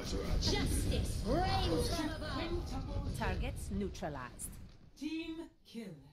Justice reigns from above. Targets neutralized. Team kill.